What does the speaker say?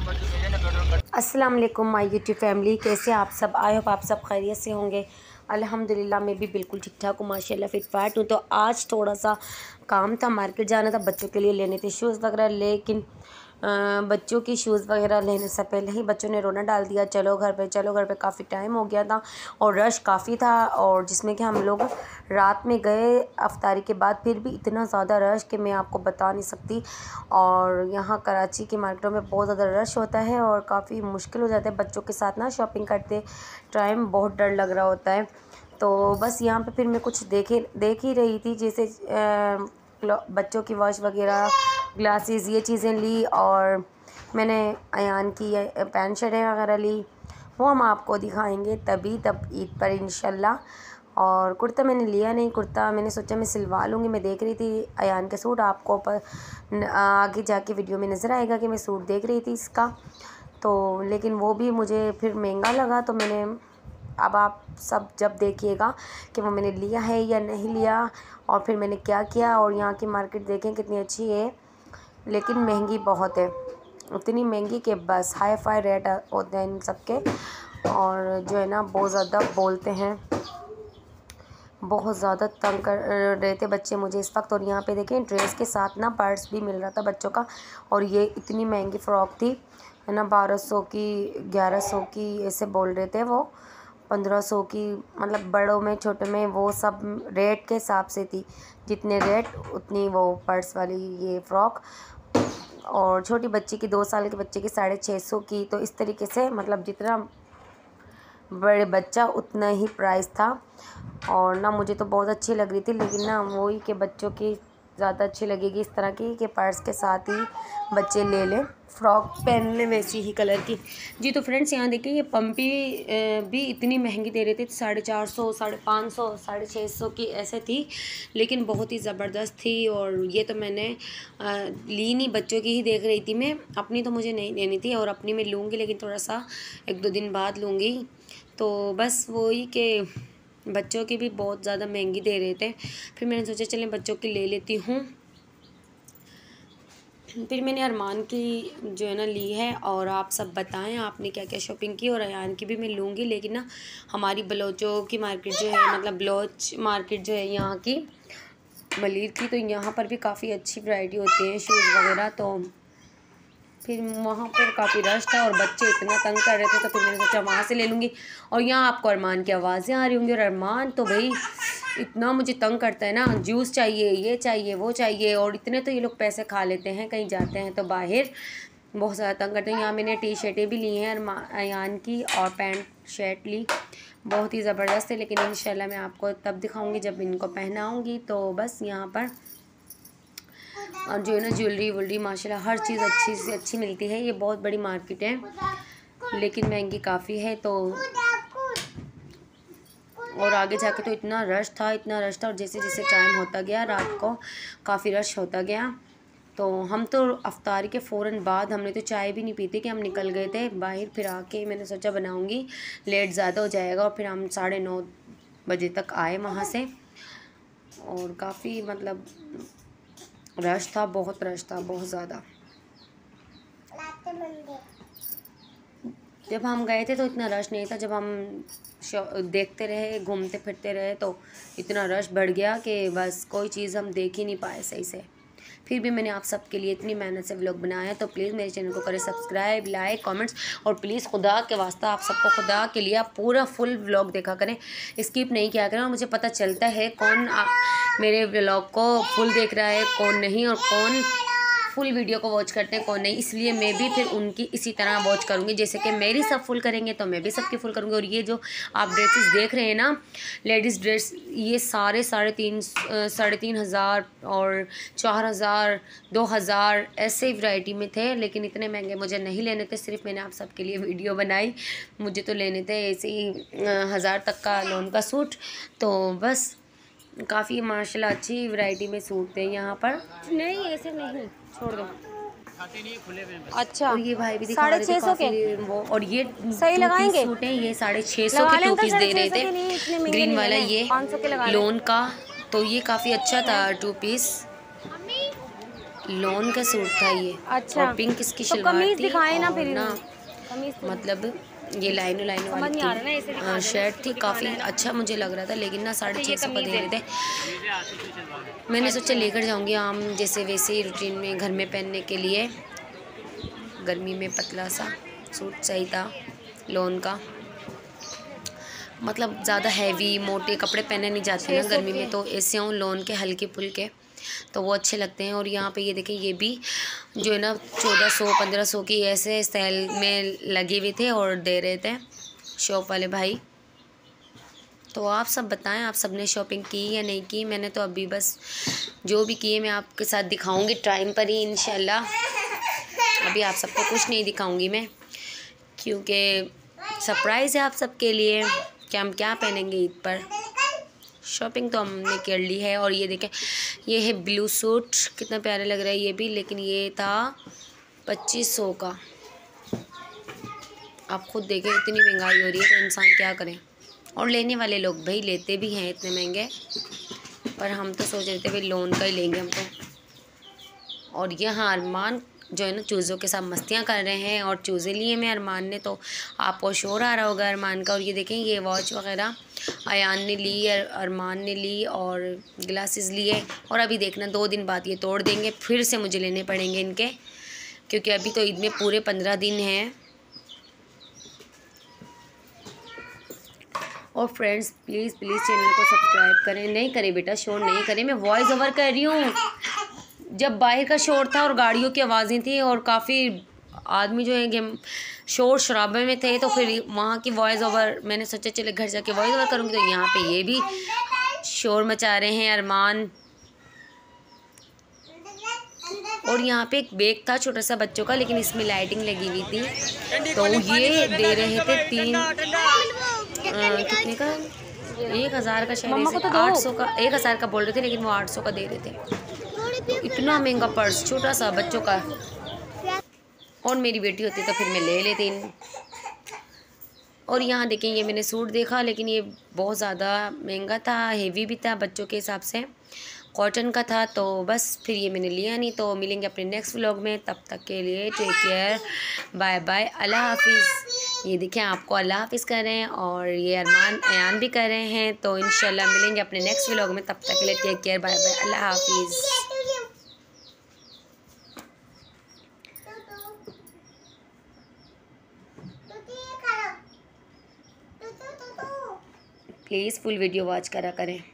अस्सलाम वालेकुम my YouTube family, कैसे आप सब? आई होप आप सब खैरियत से होंगे। अल्हम्दुलिल्लाह मैं भी बिल्कुल ठीक ठाक हूँ, माशाल्लाह फिट फाट हूँ। तो आज थोड़ा सा काम था, मार्केट जाना था, बच्चों के लिए लेने थे शूज़ वगैरह, लेकिन बच्चों की शूज़ वगैरह लेने से पहले ही बच्चों ने रोना डाल दिया, चलो घर पे चलो घर पे। काफ़ी टाइम हो गया था और रश काफ़ी था, और जिसमें कि हम लोग रात में गए अफ्तारी के बाद, फिर भी इतना ज़्यादा रश कि मैं आपको बता नहीं सकती। और यहाँ कराची की मार्केटों में बहुत ज़्यादा रश होता है और काफ़ी मुश्किल हो जाता है बच्चों के साथ ना शॉपिंग करते टाइम, बहुत डर लग रहा होता है। तो बस यहाँ पे फिर मैं कुछ देख ही रही थी, जैसे बच्चों की वॉच वगैरह, ग्लासेस, ये चीज़ें ली। और मैंने अयान की पैंट शर्टें वगैरह ली, वो हम आपको दिखाएंगे तब ईद पर इंशाल्लाह। और कुर्ता मैंने लिया नहीं, कुर्ता मैंने सोचा मैं सिलवा लूँगी। मैं देख रही थी अयान के सूट, आपको आगे जाके वीडियो में नज़र आएगा कि मैं सूट देख रही थी इसका। तो लेकिन वो भी मुझे फिर महंगा लगा, तो मैंने, अब आप सब जब देखिएगा कि वो मैंने लिया है या नहीं लिया, और फिर मैंने क्या किया। और यहाँ की मार्केट देखें कितनी अच्छी है, लेकिन महंगी बहुत है, इतनी महंगी कि बस हाई फाई रेट होते हैं इन सब के। और जो है ना बहुत ज़्यादा बोलते हैं, बहुत ज़्यादा तंग कर रहे थे बच्चे मुझे इस वक्त। और यहाँ पे देखें ड्रेस के साथ ना पर्स भी मिल रहा था बच्चों का। और ये इतनी महंगी फ़्रॉक थी, है ना, 1200 की, 1100 की, ऐसे बोल रहे थे वो, 1500 की, मतलब बड़ों में छोटे में वो सब रेट के हिसाब से थी, जितने रेट उतनी वो पर्स वाली ये फ़्रॉक। और छोटी बच्ची की, 2 साल के बच्चे की 650 की। तो इस तरीके से मतलब जितना बड़े बच्चा उतना ही प्राइस था। और ना मुझे तो बहुत अच्छी लग रही थी, लेकिन ना वही कि बच्चों की ज़्यादा अच्छी लगेगी इस तरह की कि पर्स के साथ ही बच्चे ले लें, फ़्रॉक पहन लें वैसी ही कलर की। जी तो फ्रेंड्स यहाँ देखिए, ये पम्पी भी इतनी महंगी दे रहे थे, 450, 550, 650 की ऐसे थी, लेकिन बहुत ही ज़बरदस्त थी। और ये तो मैंने ली नहीं, बच्चों की ही देख रही थी मैं, अपनी तो मुझे नहीं लेनी थी। और अपनी मैं लूँगी, लेकिन थोड़ा सा 1-2 दिन बाद लूँगी। तो बस वही कि बच्चों की भी बहुत ज़्यादा महंगी दे रहे थे, फिर मैंने सोचा चलें बच्चों की ले लेती हूँ। फिर मैंने अरमान की जो है ना ली है, और आप सब बताएं आपने क्या क्या शॉपिंग की। और अयान की भी मैं लूँगी, लेकिन ना हमारी बलोचों की मार्केट जो है, मतलब बलोच मार्केट जो है यहाँ की, मलिर की, तो यहाँ पर भी काफ़ी अच्छी वैरायटी होती है शूज़ वगैरह। तो फिर वहाँ पर काफ़ी रश था और बच्चे इतना तंग कर रहे थे, तो फिर मैंने सोचा वहाँ से ले लूँगी। और यहाँ आपको अरमान की आवाज़ें आ रही होंगी, और अरमान तो भाई इतना मुझे तंग करता है ना, जूस चाहिए, ये चाहिए, वो चाहिए। और इतने तो ये लोग पैसे खा लेते हैं, कहीं जाते हैं तो बाहर बहुत ज़्यादा तंग करते हैं। यहाँ मैंने टी शर्टें भी ली हैं अयान की, और पैंट शर्ट ली, बहुत ही ज़बरदस्त है। लेकिन इंशाल्लाह मैं आपको तब दिखाऊँगी जब इनको पहनाऊँगी। तो बस यहाँ पर और जो है ना ज्वेलरी वुलरी माशाल्लाह हर चीज़ अच्छी से अच्छी मिलती है। ये बहुत बड़ी मार्केट है, लेकिन महंगी काफ़ी है। तो और आगे जाके तो इतना रश था, इतना रश था, और जैसे जैसे टाइम होता गया रात को काफ़ी रश होता गया। तो हम तो अफ्तारी के फ़ौरन बाद, हमने तो चाय भी नहीं पीती कि हम निकल गए थे बाहर। फिर आके मैंने सोचा बनाऊंगी, लेट ज़्यादा हो जाएगा। और फिर हम 9:30 बजे तक आए वहाँ से, और काफ़ी मतलब रश था, बहुत रश था, बहुत ज़्यादा। जब हम गए थे तो इतना रश नहीं था, जब हम देखते रहे, घूमते फिरते रहे, तो इतना रश बढ़ गया कि बस कोई चीज़ हम देख ही नहीं पाए सही से। फिर भी मैंने आप सबके लिए इतनी मेहनत से व्लॉग बनाया, तो प्लीज़ मेरे चैनल को करें सब्सक्राइब, लाइक, कमेंट्स। और प्लीज़ खुदा के वास्ता आप सबको, खुदा के लिए आप पूरा फुल व्लॉग देखा करें, स्किप नहीं किया करें। और मुझे पता चलता है कौन मेरे व्लॉग को फुल देख रहा है, कौन नहीं, और कौन फुल वीडियो को वॉच करते हैं, कौन नहीं। इसलिए मैं भी फिर उनकी इसी तरह वॉच करूँगी, जैसे कि मेरी सब फुल करेंगे तो मैं भी सबकी फुल करूँगी। और ये जो आप ड्रेसेस देख रहे हैं ना, लेडीज़ ड्रेस, ये सारे 3,500 और 4,000, 2,000 ऐसे वैरायटी में थे, लेकिन इतने महंगे मुझे नहीं लेने थे। सिर्फ मैंने आप सबके लिए वीडियो बनाई, मुझे तो लेने थे ऐसे ही 1,000 तक का लोन का सूट। तो बस काफ़ी माशाल्लाह अच्छी वैरायटी में सूट थे यहाँ पर। नहीं ऐसे नहीं, छोड़ दो। अच्छा, और ये भाई भी दिखा रहे थे काफ़ी वो। और ये सही लगाएंगे सूट है, ये 650 के 2 पीस दे रहे थे, ग्रीन वाला ये लोन का। तो ये काफ़ी अच्छा था 2 पीस। लॉन का सूट था ये। अच्छा। और पिंक इसकी तो शलवार कमीज थी दिखाए ना और फिर ना कमीज मतलब ये लाइनों लाइनों समझ वाली नहीं आ रहा ना, ऐसे दिखा देना, शर्ट थी। इसको काफ़ी दिखाना है ना। अच्छा मुझे लग रहा था, लेकिन ना अच्छा ये 650 का कमीज दे है। रहे थे। मैंने सोचा लेकर जाऊंगी आम जैसे वैसे ही रूटीन में घर में पहनने के लिए। गर्मी में पतला सा सूट सही था लॉन का। मतलब ज़्यादा हैवी मोटे कपड़े पहने नहीं जाते ना 600 गर्मी के। में, तो ऐसे हों लॉन के हल्के फुल्के तो वो अच्छे लगते हैं। और यहाँ पे ये देखें, ये भी जो है ना 1400-1500 की ऐसे सेल में लगे हुए थे और दे रहे थे शॉप वाले भाई। तो आप सब बताएं, आप सब ने शॉपिंग की या नहीं की? मैंने तो अभी बस जो भी किए मैं आपके साथ दिखाऊंगी टाइम पर ही इंशाल्लाह। अभी आप सबको कुछ नहीं दिखाऊंगी मैं, क्योंकि सरप्राइज़ है आप सबके लिए कि हम क्या पहनेंगे ईद पर। शॉपिंग तो हमने कर ली है। और ये देखें, ये है ब्लू सूट, कितना प्यारा लग रहा है ये भी, लेकिन ये था 2500 का। आप खुद देखें, इतनी महंगाई हो रही है तो इंसान क्या करें। और लेने वाले लोग भाई लेते भी हैं इतने महंगे, पर हम तो सोच रहे थे भाई लोन का ही लेंगे हम तो। और यहाँ अरमान जो है ना चूज़ों के साथ मस्तियाँ कर रहे हैं, और चूज़े लिए में अरमान ने, तो आपको शोर आ रहा होगा अरमान का। और ये देखें, ये वॉच वगैरह अयान ने ली, अरमान ने ली, और ग्लासेस लिए। और अभी देखना 2 दिन बाद ये तोड़ देंगे, फिर से मुझे लेने पड़ेंगे इनके, क्योंकि अभी तो ईद में पूरे 15 दिन हैं। और फ्रेंड्स प्लीज़ प्लीज़ चैनल को सब्सक्राइब करें। नहीं करें बेटा, शोर नहीं करें, मैं वॉइस ओवर कर रही हूँ। जब बाहर का शोर था और गाड़ियों की आवाज़ें थी और काफ़ी आदमी जो है कि शोर शराबे में थे, तो फिर वहाँ की वॉइस ओवर मैंने सोचा चले घर जाके वॉइस ओवर करूँगी। तो यहाँ पे ये भी शोर मचा रहे हैं अरमान। और यहाँ पे एक बैग था छोटा सा बच्चों का, लेकिन इसमें लाइटिंग लगी हुई थी, तो ये दे रहे थे कितने का, 1000 का शायद, ऐसे 800 का, 1000 का बोल रहे थे, लेकिन वो 800 का दे रहे थे। तो इतना महंगा पर्स छोटा सा बच्चों का। और मेरी बेटी होती तो फिर मैं ले लेती। और यहाँ देखें, ये मैंने सूट देखा, लेकिन ये बहुत ज़्यादा महंगा था, हेवी भी था बच्चों के हिसाब से, कॉटन का था, तो बस फिर ये मैंने लिया नहीं। तो मिलेंगे अपने नेक्स्ट व्लॉग में, तब तक के लिए टेक केयर, बाय बाय, अल्लाह हाफिज़। ये देखें, आपको अल्लाह हाफिज़ कर रहे हैं और ये अरमान अयान भी कर रहे हैं। तो इंशाल्लाह मिलेंगे अपने नेक्स्ट व्लॉग में, तब तक के लिए टेक केयर, बाय बाय, अल्लाह हाफिज़। प्लीज़ फुल वीडियो वॉच करा करें।